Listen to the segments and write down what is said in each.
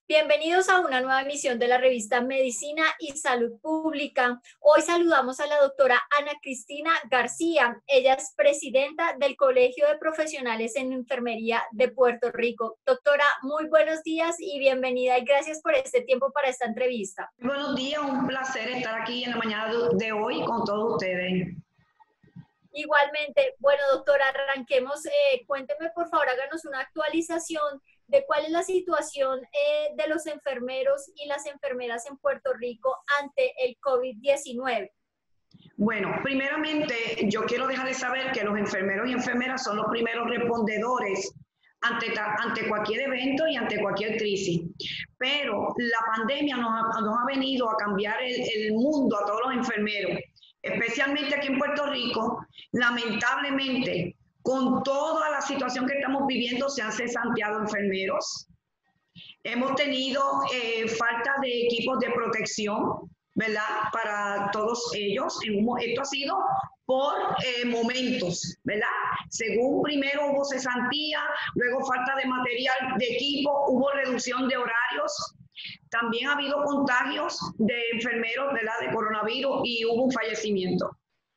Bienvenidos a una nueva emisión de la revista Medicina y Salud Pública. Hoy saludamos a la doctora Ana Cristina García. Ella es presidenta del Colegio de Profesionales en Enfermería de Puerto Rico. Doctora, muy buenos días y bienvenida y gracias por este tiempo para esta entrevista. Buenos días, un placer estar aquí en la mañana de hoy con todos ustedes. Igualmente, bueno, doctora, arranquemos. Cuénteme, por favor, háganos una actualización de cuál es la situación de los enfermeros y las enfermeras en Puerto Rico ante el COVID-19. Bueno, primeramente yo quiero dejar de saber que los enfermeros y enfermeras son los primeros respondedores ante cualquier evento y ante cualquier crisis. Pero la pandemia nos ha venido a cambiar el mundo a todos los enfermeros, especialmente aquí en Puerto Rico. Lamentablemente, con toda la situación que estamos viviendo, se han cesanteado enfermeros. Hemos tenido falta de equipos de protección, ¿verdad? Para todos ellos. Esto ha sido por momentos, ¿verdad? Según primero hubo cesantía, luego falta de material, de equipo, hubo reducción de horarios. También ha habido contagios de enfermeros, ¿verdad? De coronavirus y hubo un fallecimiento.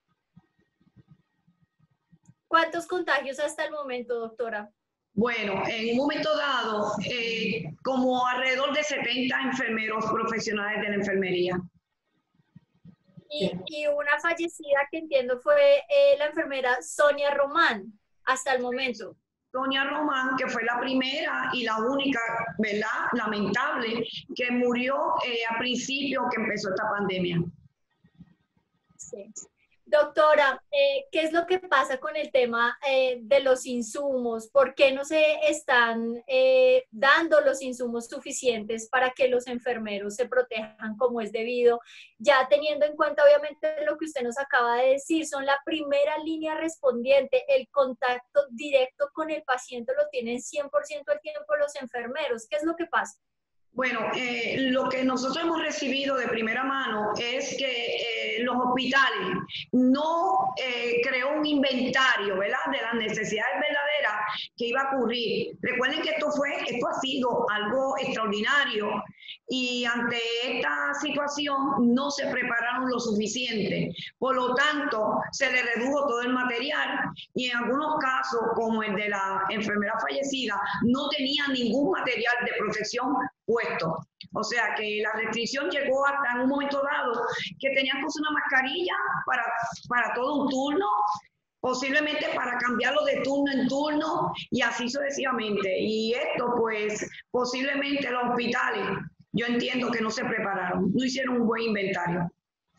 ¿Cuántos contagios hasta el momento, doctora? Bueno, en un momento dado, como alrededor de 70 enfermeros profesionales de la enfermería. Y una fallecida que entiendo fue la enfermera Sonia Román, hasta el momento. Sonia Román, que fue la primera y la única, ¿verdad? Lamentable, que murió a principio que empezó esta pandemia. Sí. Doctora, ¿qué es lo que pasa con el tema de los insumos? ¿Por qué no se están dando los insumos suficientes para que los enfermeros se protejan como es debido? Ya teniendo en cuenta, obviamente, lo que usted nos acaba de decir, son la primera línea respondiente, el contacto directo con el paciente lo tienen 100% del tiempo los enfermeros. ¿Qué es lo que pasa? Bueno, lo que nosotros hemos recibido de primera mano es que los hospitales no creó un inventario, ¿verdad?, de las necesidades verdaderas que iba a ocurrir. Recuerden que esto ha sido algo extraordinario y ante esta situación no se prepararon lo suficiente. Por lo tanto, se le redujo todo el material y en algunos casos, como el de la enfermera fallecida, no tenía ningún material de protección puesto. O sea que la restricción llegó hasta en un momento dado que tenían que usar una mascarilla para todo un turno, posiblemente para cambiarlo de turno en turno y así sucesivamente. Y esto pues posiblemente los hospitales, yo entiendo que no se prepararon, no hicieron un buen inventario.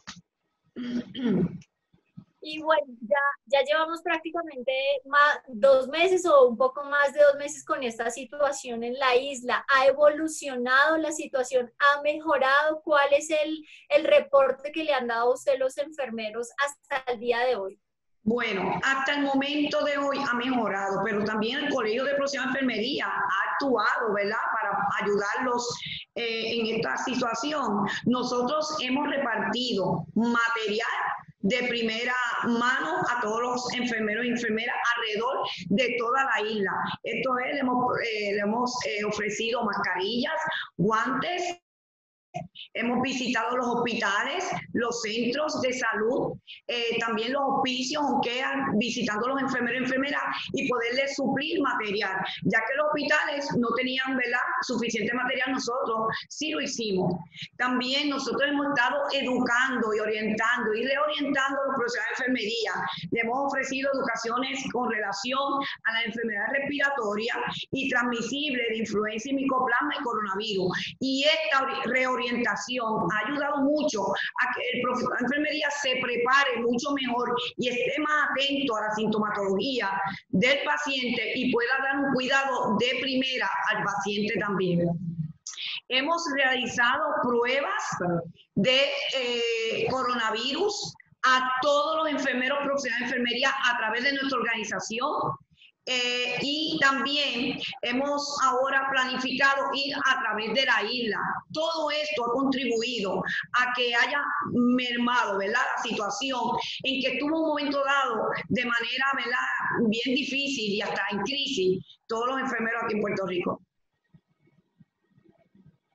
Y bueno, ya llevamos prácticamente 2 meses o un poco más de 2 meses con esta situación en la isla. ¿Ha evolucionado la situación? ¿Ha mejorado? ¿Cuál es el reporte que le han dado a usted los enfermeros hasta el día de hoy? Bueno, hasta el momento de hoy ha mejorado, pero también el Colegio de Profesionales de Enfermería ha actuado, ¿verdad?, para ayudarlos en esta situación. Nosotros hemos repartido material de primera mano a todos los enfermeros y enfermeras alrededor de toda la isla. Esto es, le hemos ofrecido mascarillas, guantes. Hemos visitado los hospitales, los centros de salud, también los hospicios, visitando los enfermeros y enfermeras y poderles suplir material, ya que los hospitales no tenían, ¿verdad?, suficiente material. Nosotros sí lo hicimos. También nosotros hemos estado educando y orientando y reorientando a los profesionales de enfermería. Le hemos ofrecido educaciones con relación a las enfermedades respiratorias y transmisibles de influenza y micoplasma y coronavirus. Y esta reorientación ha ayudado mucho a que el profesional de enfermería se prepare mucho mejor y esté más atento a la sintomatología del paciente y pueda dar un cuidado de primera al paciente también. Hemos realizado pruebas de coronavirus a todos los enfermeros profesionales de enfermería a través de nuestra organización. Y también hemos ahora planificado ir a través de la isla. Todo esto ha contribuido a que haya mermado, ¿verdad?, la situación en que estuvo un momento dado de manera, ¿verdad?, bien difícil y hasta en crisis todos los enfermeros aquí en Puerto Rico.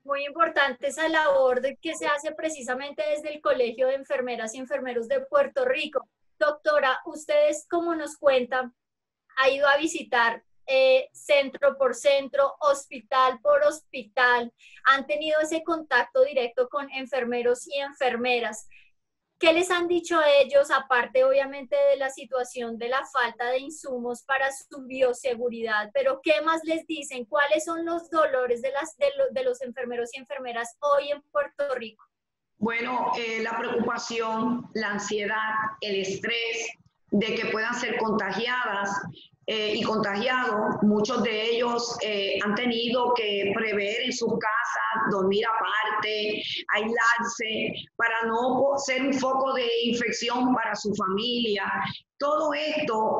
Muy importante esa labor que se hace precisamente desde el Colegio de Enfermeras y Enfermeros de Puerto Rico. Doctora, ustedes, como nos cuentan, ha ido a visitar centro por centro, hospital por hospital, han tenido ese contacto directo con enfermeros y enfermeras. ¿Qué les han dicho a ellos, aparte obviamente de la situación de la falta de insumos para su bioseguridad? Pero ¿qué más les dicen? ¿Cuáles son los dolores de los enfermeros y enfermeras hoy en Puerto Rico? Bueno, la preocupación, la ansiedad, el estrés de que puedan ser contagiadas y contagiados. Muchos de ellos han tenido que prever en sus casas, dormir aparte, aislarse, para no ser un foco de infección para su familia. Todo esto,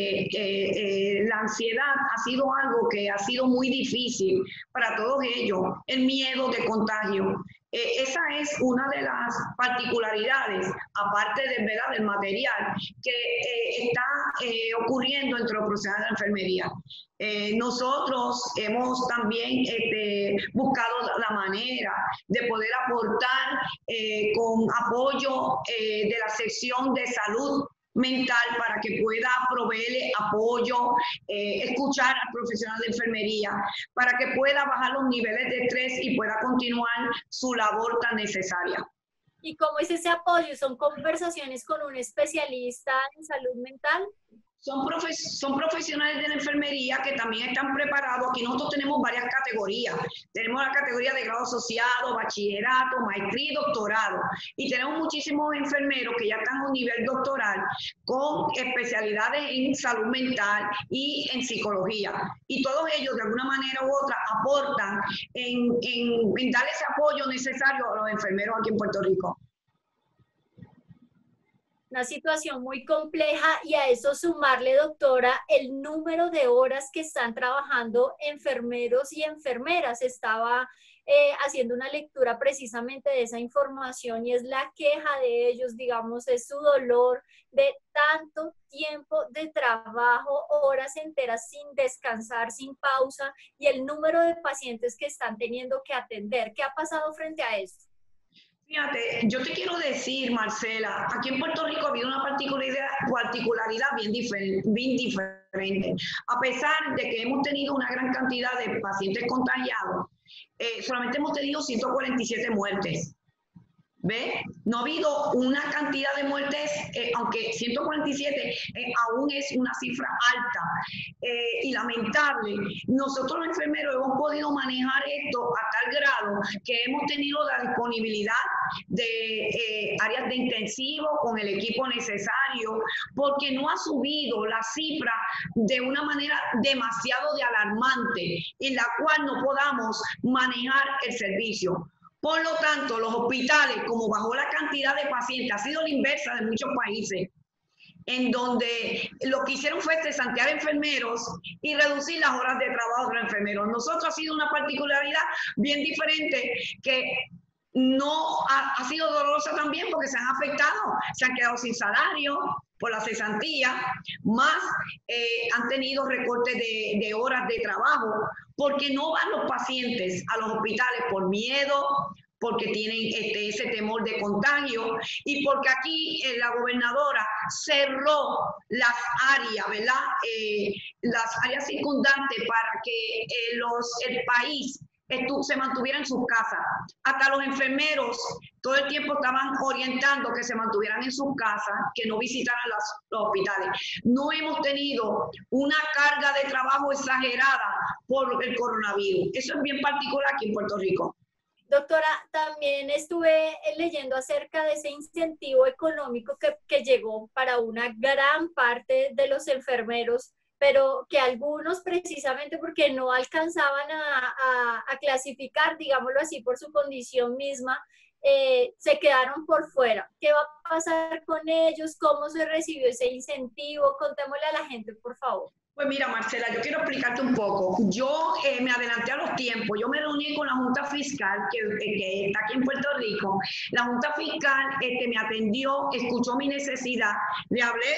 la ansiedad ha sido algo que ha sido muy difícil para todos ellos, el miedo de contagio. Esa es una de las particularidades, aparte de, ¿verdad?, del material que está ocurriendo entre los profesionales de la enfermería. Nosotros hemos también buscado la manera de poder aportar con apoyo de la sección de salud mental para que pueda proveerle apoyo, escuchar al profesional de enfermería, para que pueda bajar los niveles de estrés y pueda continuar su labor tan necesaria. ¿Y cómo es ese apoyo? ¿Son conversaciones con un especialista en salud mental? Son profesionales de la enfermería que también están preparados. Aquí nosotros tenemos varias categorías. Tenemos la categoría de grado asociado, bachillerato, maestría y doctorado. Y tenemos muchísimos enfermeros que ya están a un nivel doctoral con especialidades en salud mental y en psicología. Y todos ellos, de alguna manera u otra, aportan en dar ese apoyo necesario a los enfermeros aquí en Puerto Rico. Una situación muy compleja, y a eso sumarle, doctora, el número de horas que están trabajando enfermeros y enfermeras. Estaba haciendo una lectura precisamente de esa información y es la queja de ellos, digamos, es su dolor de tanto tiempo de trabajo, horas enteras sin descansar, sin pausa, y el número de pacientes que están teniendo que atender. ¿Qué ha pasado frente a eso? Fíjate, yo te quiero decir, Marcela, aquí en Puerto Rico ha habido una particularidad bien diferente. A pesar de que hemos tenido una gran cantidad de pacientes contagiados, solamente hemos tenido 147 muertes. ¿Ve? No ha habido una cantidad de muertes, aunque 147 aún es una cifra alta y lamentable. Nosotros los enfermeros hemos podido manejar esto a tal grado que hemos tenido la disponibilidad de áreas de intensivo con el equipo necesario, porque no ha subido la cifra de una manera demasiado de alarmante en la cual no podamos manejar el servicio. Por lo tanto, los hospitales, como bajó la cantidad de pacientes, ha sido la inversa de muchos países, en donde lo que hicieron fue cesantear enfermeros y reducir las horas de trabajo de los enfermeros. Nosotros ha sido una particularidad bien diferente que no ha sido dolorosa también porque se han afectado, se han quedado sin salario por la cesantía, más han tenido recortes de horas de trabajo porque no van los pacientes a los hospitales por miedo, porque tienen ese temor de contagio y porque aquí la gobernadora cerró las áreas, ¿verdad? Las áreas circundantes para que el país se mantuviera en sus casas. Hasta los enfermeros todo el tiempo estaban orientando que se mantuvieran en sus casas, que no visitaran los hospitales. No hemos tenido una carga de trabajo exagerada por el coronavirus. Eso es bien particular aquí en Puerto Rico. Doctora, también estuve leyendo acerca de ese incentivo económico que llegó para una gran parte de los enfermeros, pero que algunos, precisamente porque no alcanzaban a clasificar, digámoslo así, por su condición misma, se quedaron por fuera. ¿Qué va a pasar con ellos? ¿Cómo se recibió ese incentivo? Contémosle a la gente, por favor. Pues mira, Marcela, yo quiero explicarte un poco. Yo me adelanté a los tiempos. Yo me reuní con la Junta Fiscal, que está aquí en Puerto Rico. La Junta Fiscal me atendió, escuchó mi necesidad. Le hablé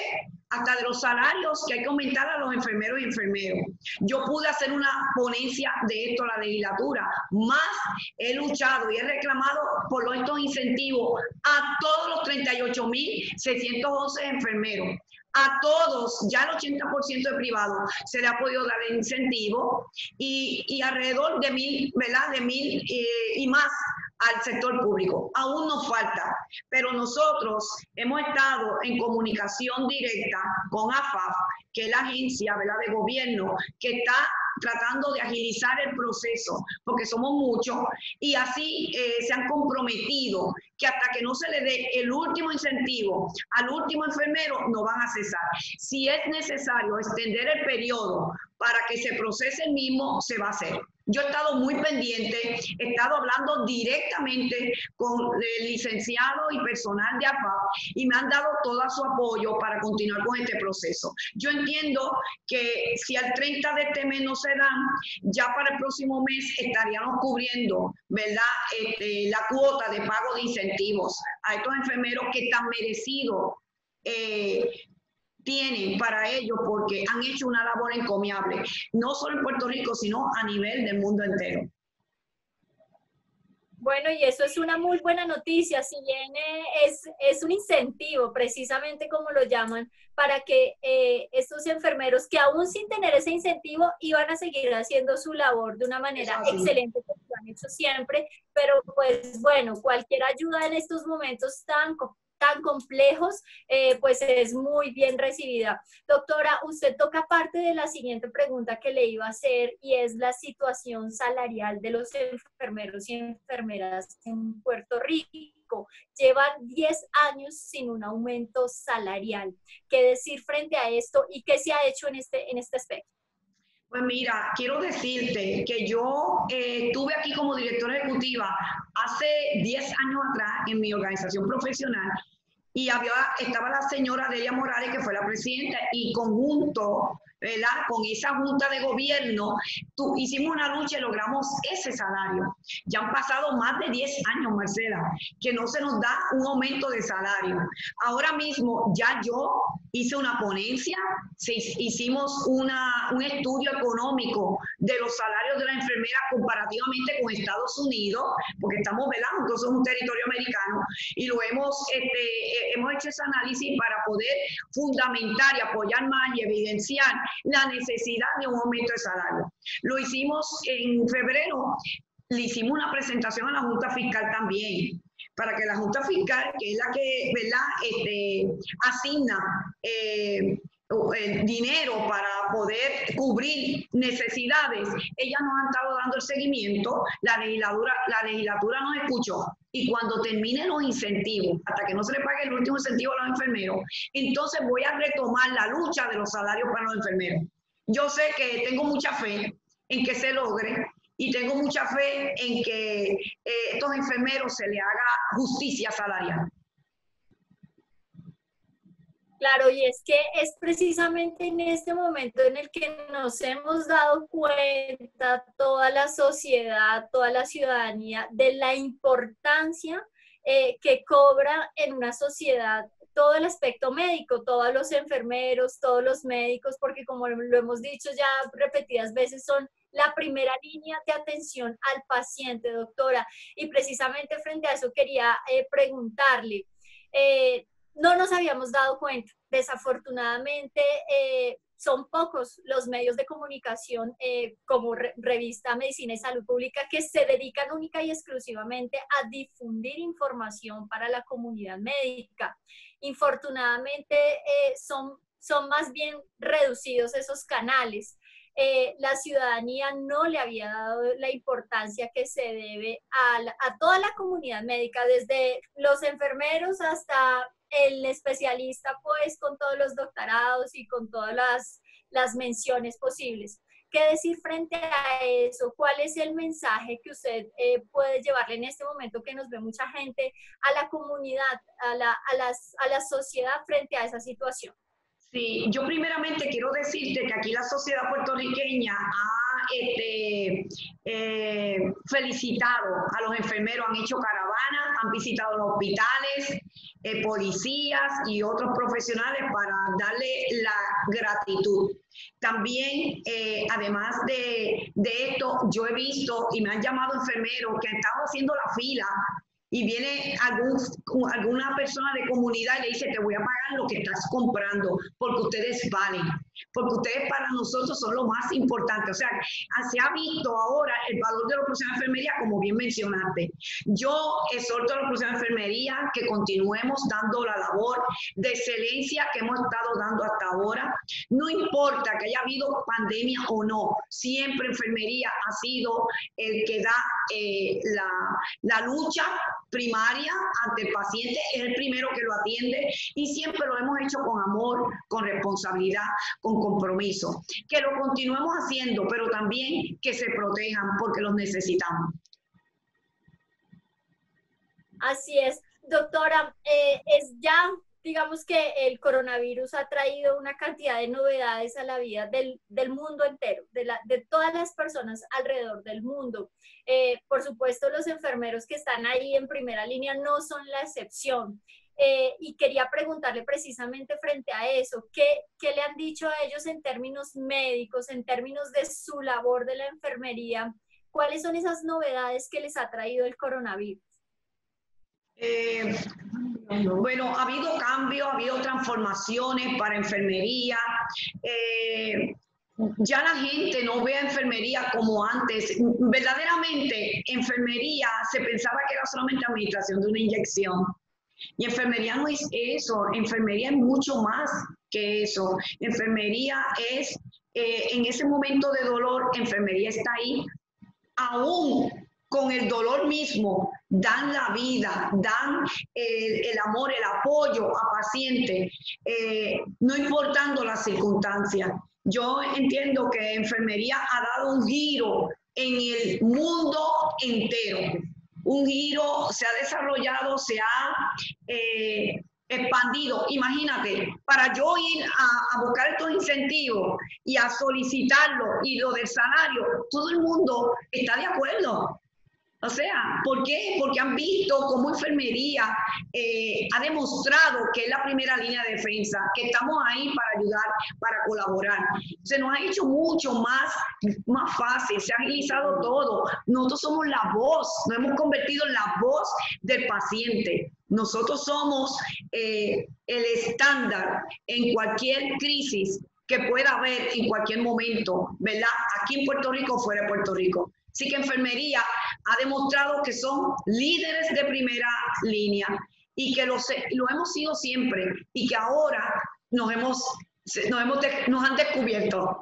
hasta de los salarios que hay que aumentar a los enfermeros y enfermeros. Yo pude hacer una ponencia de esto en la legislatura, más he luchado y he reclamado por estos incentivos a todos los 38.611 enfermeros. A todos, ya el 80% de privados se le ha podido dar el incentivo y alrededor de 1.000, ¿verdad? De 1.000 y más al sector público. Aún nos falta, pero nosotros hemos estado en comunicación directa con AFAF, que es la agencia, ¿verdad?, de gobierno que está tratando de agilizar el proceso, porque somos muchos, y así se han comprometido que hasta que no se le dé el último incentivo al último enfermero, no van a cesar. Si es necesario extender el periodo para que se procese el mismo, se va a hacer. Yo he estado muy pendiente, he estado hablando directamente con el licenciado y personal de AFAF y me han dado todo su apoyo para continuar con este proceso. Yo entiendo que si al 30 de este mes no se dan, ya para el próximo mes estaríamos cubriendo, ¿verdad?, la cuota de pago de incentivos a estos enfermeros que tan merecidos tienen para ellos, porque han hecho una labor encomiable, no solo en Puerto Rico, sino a nivel del mundo entero. Bueno, y eso es una muy buena noticia, si bien es un incentivo, precisamente como lo llaman, para que estos enfermeros, que aún sin tener ese incentivo, iban a seguir haciendo su labor de una manera excelente, como lo han hecho siempre, pero pues bueno, cualquier ayuda en estos momentos tan complejos, pues es muy bien recibida. Doctora, usted toca parte de la siguiente pregunta que le iba a hacer, y es la situación salarial de los enfermeros y enfermeras en Puerto Rico. Llevan 10 años sin un aumento salarial. ¿Qué decir frente a esto y qué se ha hecho en este aspecto? Pues mira, quiero decirte que yo estuve aquí como directora ejecutiva hace 10 años atrás en mi organización profesional y estaba la señora Delia Morales, que fue la presidenta, y conjunto, ¿verdad?, con esa junta de gobierno, hicimos una lucha y logramos ese salario. Ya han pasado más de 10 años, Marcela, que no se nos da un aumento de salario. Ahora mismo ya yo hice una ponencia, hicimos un estudio económico de los salarios de las enfermeras comparativamente con Estados Unidos, porque estamos, ¿verdad?, entonces es un territorio americano, y lo hemos hecho ese análisis para poder fundamentar y apoyar más y evidenciar la necesidad de un aumento de salario. Lo hicimos en febrero, le hicimos una presentación a la Junta Fiscal también, para que la Junta Fiscal, que es la que, ¿verdad?, asigna dinero para poder cubrir necesidades, ellas nos han estado dando el seguimiento, la legislatura nos escuchó, y cuando terminen los incentivos, hasta que no se le pague el último incentivo a los enfermeros, entonces voy a retomar la lucha de los salarios para los enfermeros. Yo sé que tengo mucha fe en que se logre, y tengo mucha fe en que estos enfermeros se les haga justicia salarial. Claro, y es que es precisamente en este momento en el que nos hemos dado cuenta toda la sociedad, toda la ciudadanía, de la importancia que cobra en una sociedad todo el aspecto médico, todos los enfermeros, todos los médicos, porque como lo hemos dicho ya repetidas veces, son la primera línea de atención al paciente, doctora. Y precisamente frente a eso quería preguntarle, no nos habíamos dado cuenta. Desafortunadamente, son pocos los medios de comunicación como Revista Medicina y Salud Pública que se dedican única y exclusivamente a difundir información para la comunidad médica. Infortunadamente, son más bien reducidos esos canales. La ciudadanía no le había dado la importancia que se debe a toda la comunidad médica, desde los enfermeros hasta el especialista, pues con todos los doctorados y con todas las menciones posibles. ¿Qué decir frente a eso? ¿Cuál es el mensaje que usted puede llevarle en este momento que nos ve mucha gente, a la comunidad, a la sociedad frente a esa situación? Sí, yo primeramente quiero decirte que aquí la sociedad puertorriqueña ha felicitado a los enfermeros, han hecho caravanas, han visitado los hospitales, policías y otros profesionales para darle la gratitud. También, además de esto, yo he visto y me han llamado enfermeros que han estado haciendo la fila y viene alguna persona de comunidad y le dice, te voy a pagar lo que estás comprando, porque ustedes valen, porque ustedes para nosotros son lo más importante. O sea, se ha visto ahora el valor de los profesionales de enfermería, como bien mencionaste. Yo exhorto a los profesionales de enfermería que continuemos dando la labor de excelencia que hemos estado dando hasta ahora. No importa que haya habido pandemia o no, siempre enfermería ha sido el que da la lucha primaria ante el paciente, es el primero que lo atiende y siempre lo hemos hecho con amor, con responsabilidad, con compromiso. Que lo continuemos haciendo, pero también que se protejan porque los necesitamos. Así es, doctora, digamos que el coronavirus ha traído una cantidad de novedades a la vida del mundo entero, de todas las personas alrededor del mundo. Por supuesto, los enfermeros que están ahí en primera línea no son la excepción. Y quería preguntarle precisamente frente a eso, ¿qué le han dicho a ellos en términos médicos, en términos de su labor de la enfermería? ¿Cuáles son esas novedades que les ha traído el coronavirus? Bueno, ha habido cambios, ha habido transformaciones para enfermería. Ya la gente no ve a enfermería como antes. Verdaderamente, enfermería se pensaba que era solamente administración de una inyección. Y enfermería no es eso, enfermería es mucho más que eso. Enfermería es, en ese momento de dolor, enfermería está ahí, aún con el dolor mismo, dan la vida, dan el amor, el apoyo a pacientes, no importando las circunstancias. Yo entiendo que enfermería ha dado un giro en el mundo entero. Un giro, se ha desarrollado, se ha expandido. Imagínate, para yo ir a buscar estos incentivos y a solicitarlo y lo del salario, todo el mundo está de acuerdo. O sea, ¿por qué? Porque han visto cómo enfermería ha demostrado que es la primera línea de defensa, que estamos ahí para ayudar, para colaborar. Se nos ha hecho mucho más fácil, se ha agilizado todo. Nosotros somos la voz, nos hemos convertido en la voz del paciente. Nosotros somos el estándar en cualquier crisis que pueda haber en cualquier momento, ¿verdad? Aquí en Puerto Rico o fuera de Puerto Rico. Así que enfermería ha demostrado que son líderes de primera línea y que lo hemos sido siempre y que ahora nos han descubierto.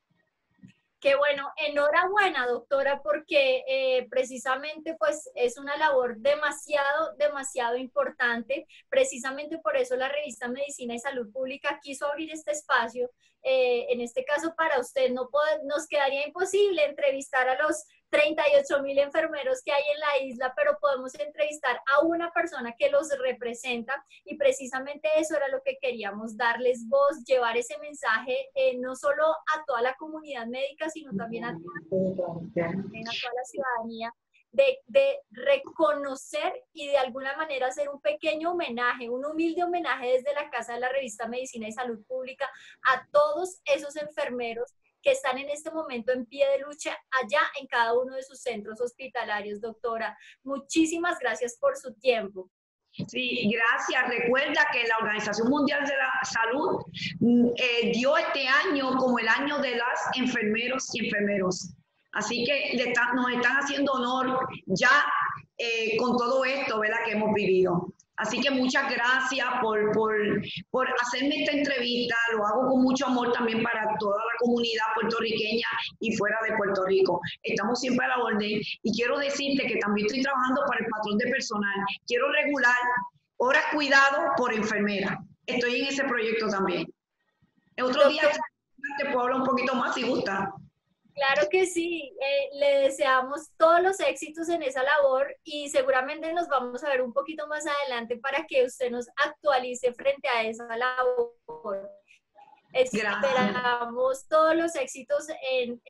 Qué bueno, enhorabuena, doctora, porque precisamente pues es una labor demasiado importante. Precisamente por eso la revista Medicina y Salud Pública quiso abrir este espacio. En este caso para usted nos quedaría imposible entrevistar a los 38,000 enfermeros que hay en la isla, pero podemos entrevistar a una persona que los representa y precisamente eso era lo que queríamos, darles voz, llevar ese mensaje no solo a toda la comunidad médica, sino también a toda la ciudadanía, de reconocer y de alguna manera hacer un pequeño homenaje, un humilde homenaje desde la Casa de la Revista Medicina y Salud Pública a todos esos enfermeros que están en este momento en pie de lucha allá en cada uno de sus centros hospitalarios. Doctora, muchísimas gracias por su tiempo. Sí, gracias. Recuerda que la Organización Mundial de la Salud dio este año como el año de las enfermeros y enfermeros. Así que nos están haciendo honor ya con todo esto, ¿verdad?, que hemos vivido. Así que muchas gracias por hacerme esta entrevista. Lo hago con mucho amor también para toda la comunidad puertorriqueña y fuera de Puerto Rico. Estamos siempre a la orden. Y quiero decirte que también estoy trabajando para el patrón de personal. Quiero regular horas cuidado por enfermera. Estoy en ese proyecto también. El otro día te puedo hablar un poquito más si gusta. Claro que sí, le deseamos todos los éxitos en esa labor y seguramente nos vamos a ver un poquito más adelante para que usted nos actualice frente a esa labor. Esperamos todos los éxitos en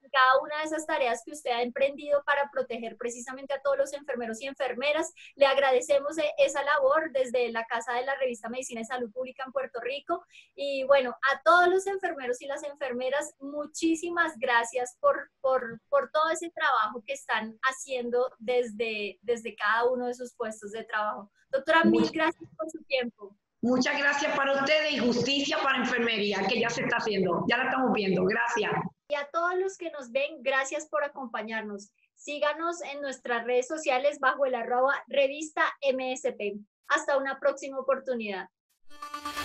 cada una de esas tareas que usted ha emprendido para proteger precisamente a todos los enfermeros y enfermeras. Le agradecemos esa labor desde la Casa de la Revista Medicina y Salud Pública en Puerto Rico. Y bueno, a todos los enfermeros y las enfermeras, muchísimas gracias por todo ese trabajo que están haciendo desde cada uno de sus puestos de trabajo. Doctora, mil gracias por su tiempo. Muchas gracias para ustedes y justicia para enfermería, que ya se está haciendo, ya la estamos viendo. Gracias. Y a todos los que nos ven, gracias por acompañarnos. Síganos en nuestras redes sociales bajo el @revista MSP. Hasta una próxima oportunidad.